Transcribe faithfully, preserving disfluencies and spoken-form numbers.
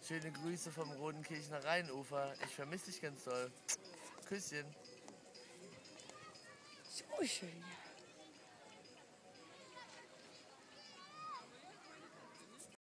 Schöne Grüße vom Rodenkirchener Rheinufer. Ich vermisse dich ganz doll. Küsschen. So schön.